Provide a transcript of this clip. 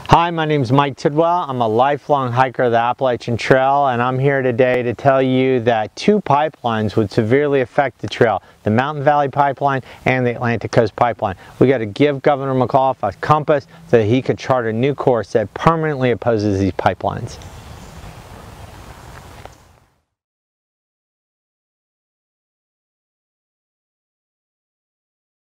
Hi, my name is Mike Tidwell. I'm a lifelong hiker of the Appalachian Trail, and I'm here today to tell you that two pipelines would severely affect the trail, the Mountain Valley Pipeline and the Atlantic Coast Pipeline. We got to give Governor McAuliffe a compass so that he could chart a new course that permanently opposes these pipelines.